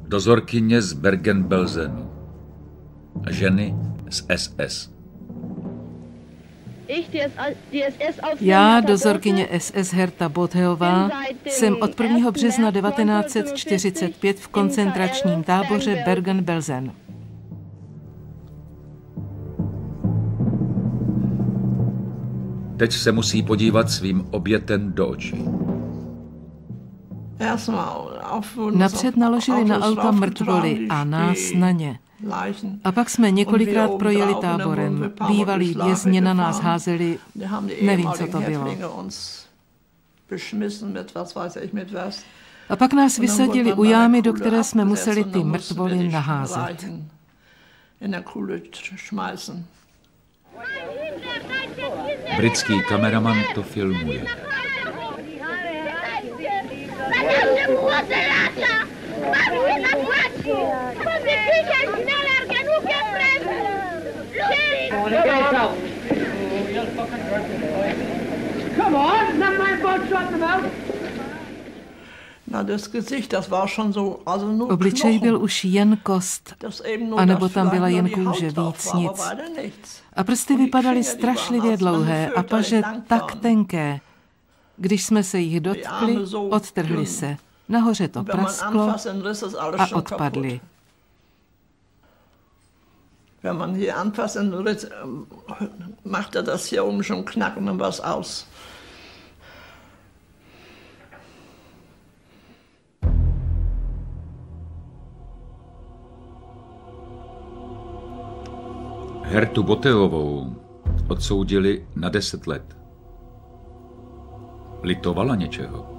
Dozorkyně z Bergen-Belsenu a ženy z SS. Já, dozorkyně SS Herta Botheová, jsem od 1. března 1945 v koncentračním táboře Bergen-Belsen. Teď se musí podívat svým obětem do očí. Napřed naložili na auta mrtvoly a nás na ně. A pak jsme několikrát projeli táborem. Bývalí vězni na nás házeli, nevím, co to bylo. A pak nás vysadili u jámy, do které jsme museli ty mrtvoly naházet. Britský kameraman to filmuje. Obličej byl už jen kost, anebo tam byla jen kůže, víc nic. A prsty vypadaly strašlivě dlouhé a paže tak tenké. Když jsme se jich dotkli, odtrhli se. Nahoře to prasklo a odpadly. Wenn man hier anfasst, macht das hier oben schon knacken was aus. Hertu Botheovou odsoudili na 10 let. Litovala něčeho?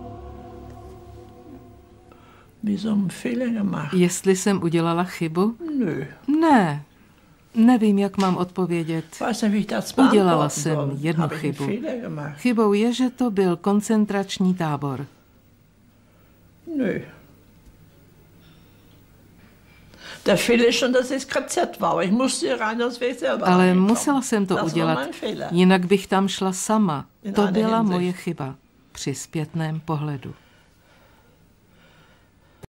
Jestli jsem udělala chybu? Ne. Nevím, jak mám odpovědět. Udělala jsem jednu chybu. Chybou je, že to byl koncentrační tábor. Ale musela jsem to udělat, jinak bych tam šla sama. To byla moje chyba při zpětném pohledu.